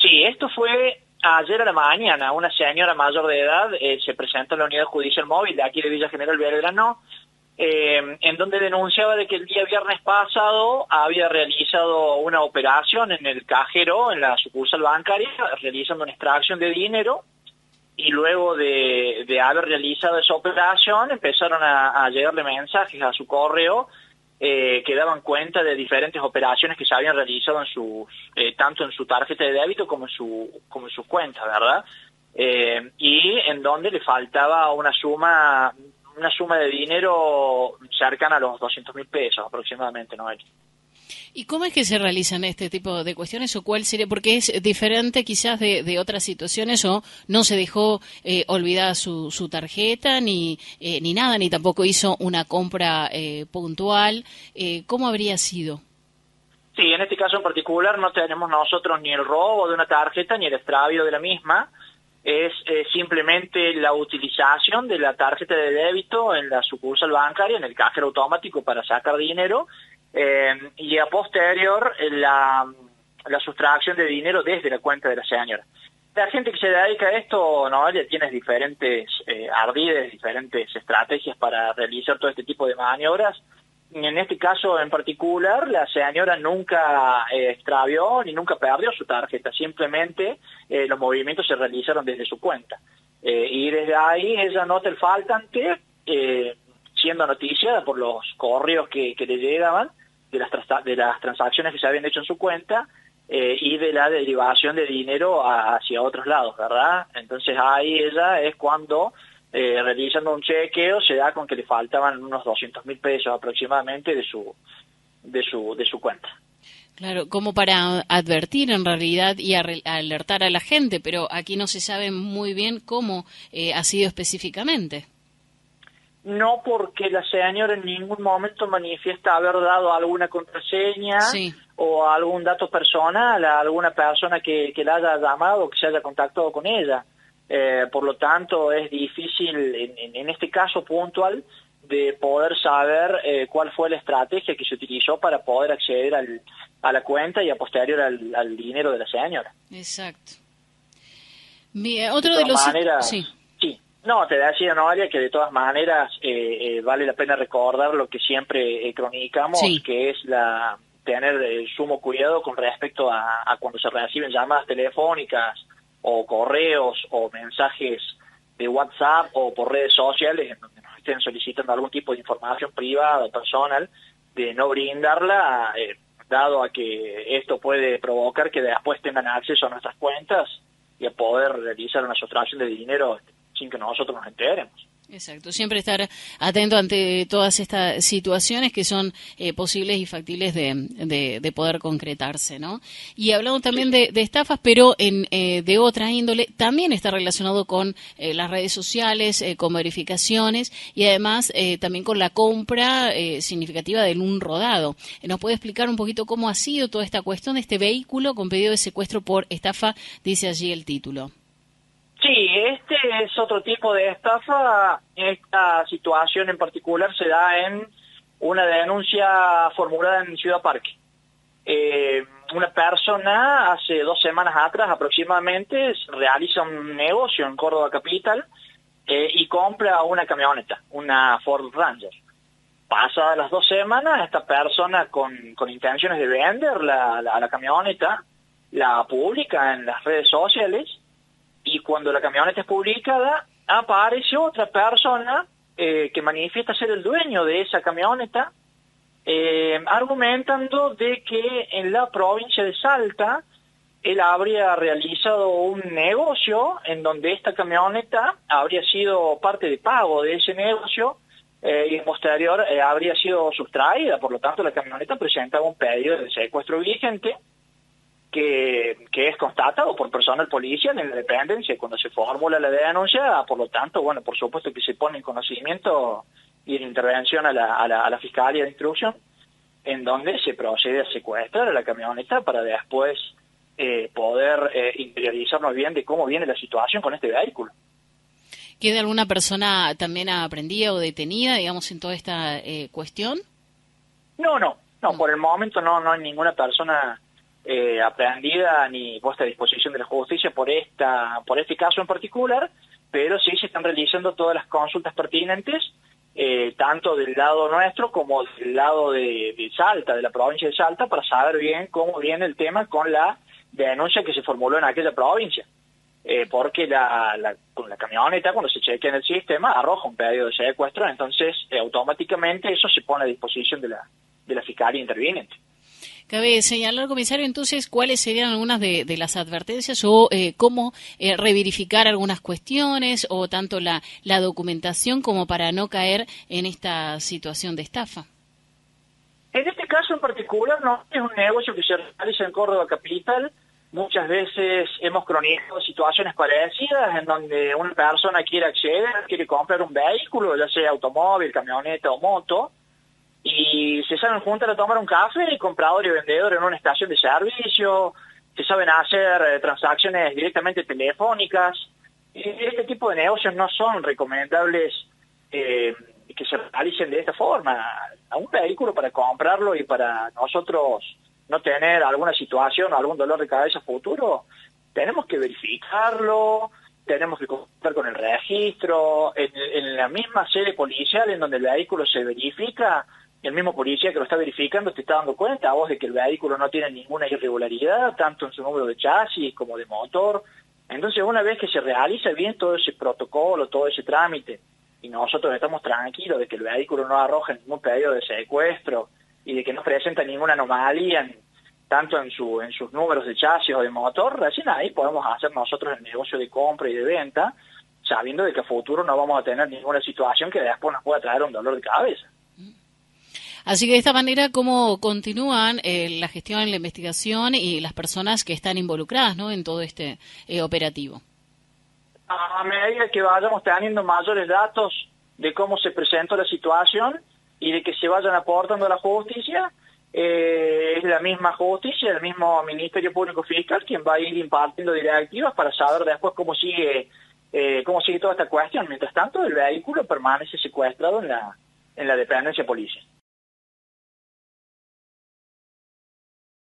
Sí, esto fue ayer a la mañana. Una señora mayor de edad se presentó en la unidad judicial móvil de aquí de Villa General Belgrano, en donde denunciaba de que el día viernes pasado había realizado una operación en el cajero, en la sucursal bancaria, realizando una extracción de dinero, y luego de haber realizado esa operación empezaron a llegarle mensajes a su correo que daban cuenta de diferentes operaciones que se habían realizado en sus tanto en su tarjeta de débito como en sus cuentas, ¿verdad? Y en donde le faltaba una suma de dinero cercana a los 200.000 pesos aproximadamente, ¿no? ¿Y cómo es que se realizan este tipo de cuestiones o cuál sería? Porque es diferente quizás de otras situaciones, o no se dejó olvidada su tarjeta ni nada, ni tampoco hizo una compra puntual. ¿Cómo habría sido? Sí, en este caso en particular no tenemos nosotros ni el robo de una tarjeta ni el extravío de la misma. Es simplemente la utilización de la tarjeta de débito en la sucursal bancaria, en el cajero automático para sacar dinero, y a posterior la sustracción de dinero desde la cuenta de la señora. La gente que se dedica a esto, Noelia, tiene diferentes ardides, diferentes estrategias para realizar todo este tipo de maniobras. En este caso en particular, la señora nunca extravió ni nunca perdió su tarjeta, simplemente los movimientos se realizaron desde su cuenta. Y desde ahí ella nota el faltante, siendo noticiada por los correos que le llegaban de las transacciones que se habían hecho en su cuenta y de la derivación de dinero hacia otros lados, ¿verdad? Entonces ahí ella es cuando realizando un chequeo se da con que le faltaban unos 200.000 pesos aproximadamente de su cuenta. Claro, como para advertir en realidad y alertar a la gente, pero aquí no se sabe muy bien cómo ha sido específicamente. No, porque la señora en ningún momento manifiesta haber dado alguna contraseña o algún dato personal a alguna persona que la haya llamado o que se haya contactado con ella. Por lo tanto, es difícil en este caso puntual de poder saber cuál fue la estrategia que se utilizó para poder acceder a la cuenta y a posterior al dinero de la señora. Exacto. Otro de los... Sí. No, te decía, Noelia, que de todas maneras vale la pena recordar lo que siempre cronicamos, que es tener sumo cuidado con respecto a cuando se reciben llamadas telefónicas o correos o mensajes de WhatsApp o por redes sociales en donde nos estén solicitando algún tipo de información privada o personal, de no brindarla, dado a que esto puede provocar que después tengan acceso a nuestras cuentas y a poder realizar una sustracción de dinero sin que nosotros nos enteremos. Exacto, siempre estar atento ante todas estas situaciones que son posibles y factibles de poder concretarse, ¿no? Y hablando también de estafas, pero de otra índole, también está relacionado con las redes sociales, con verificaciones y además también con la compra significativa de un rodado. ¿Nos puede explicar un poquito cómo ha sido toda esta cuestión de este vehículo con pedido de secuestro por estafa, dice allí el título? Sí, este es otro tipo de estafa. Esta situación en particular se da en una denuncia formulada en Ciudad Parque. Una persona hace 2 semanas atrás aproximadamente realiza un negocio en Córdoba Capital y compra una camioneta, una Ford Ranger. Pasadas las 2 semanas, esta persona con intenciones de vender la camioneta, la publica en las redes sociales. Y cuando la camioneta es publicada, aparece otra persona que manifiesta ser el dueño de esa camioneta, argumentando de que en la provincia de Salta él habría realizado un negocio en donde esta camioneta habría sido parte de pago de ese negocio y posterior habría sido sustraída. Por lo tanto, la camioneta presentaba un pedido de secuestro vigente que es constatado por personal policial en la dependencia cuando se formula la denuncia. Por lo tanto, bueno, por supuesto que se pone en conocimiento y en intervención a la Fiscalía de Instrucción, en donde se procede a secuestrar a la camioneta para después poder interiorizarnos bien de cómo viene la situación con este vehículo. ¿Queda alguna persona también aprendida o detenida, digamos, en toda esta cuestión? No, por el momento no hay ninguna persona aprendida ni puesta a disposición de la justicia por este caso en particular, pero sí se están realizando todas las consultas pertinentes, tanto del lado nuestro como del lado de Salta, de la provincia de Salta, para saber bien cómo viene el tema con la denuncia que se formuló en aquella provincia. Porque con la camioneta, cuando se chequea en el sistema, arroja un pedido de secuestro, entonces automáticamente eso se pone a disposición de la fiscalía interviniente. Cabe señalar, comisario, entonces, cuáles serían algunas de las advertencias o cómo reverificar algunas cuestiones o tanto la documentación como para no caer en esta situación de estafa. En este caso en particular no es un negocio que se realiza en Córdoba capital. Muchas veces hemos cronicado situaciones parecidas en donde una persona quiere acceder, quiere comprar un vehículo, ya sea automóvil, camioneta o moto, y se saben juntar a tomar un café, comprador y vendedor en una estación de servicio, se saben hacer transacciones directamente telefónicas. Este tipo de negocios no son recomendables que se realicen de esta forma. A un vehículo, para comprarlo y para nosotros no tener alguna situación, algún dolor de cabeza futuro, tenemos que verificarlo, tenemos que contar con el registro, en la misma sede policial en donde el vehículo se verifica. El mismo policía que lo está verificando te está dando cuenta a vos de que el vehículo no tiene ninguna irregularidad, tanto en su número de chasis como de motor. Entonces, una vez que se realiza bien todo ese protocolo, todo ese trámite, y nosotros estamos tranquilos de que el vehículo no arroja ningún pedido de secuestro y de que no presenta ninguna anomalía, tanto en sus números de chasis o de motor, recién ahí podemos hacer nosotros el negocio de compra y de venta, sabiendo de que a futuro no vamos a tener ninguna situación que después nos pueda traer un dolor de cabeza. Así que de esta manera, ¿cómo continúan la gestión, la investigación y las personas que están involucradas, ¿no?, en todo este operativo? A medida que vayamos teniendo mayores datos de cómo se presentó la situación y de que se vayan aportando a la justicia, es la misma justicia, el mismo Ministerio Público Fiscal quien va a ir impartiendo directivas para saber después cómo sigue toda esta cuestión. Mientras tanto, el vehículo permanece secuestrado en la dependencia policial.